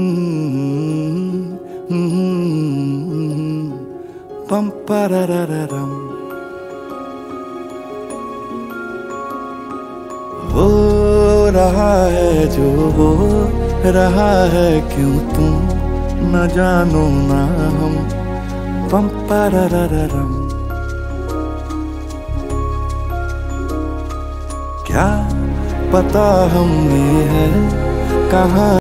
पम पररररम। हो रहा है जो हो रहा है, क्यों तुम न जानो ना हम। पम पररररम। क्या पता हमने है कहाँ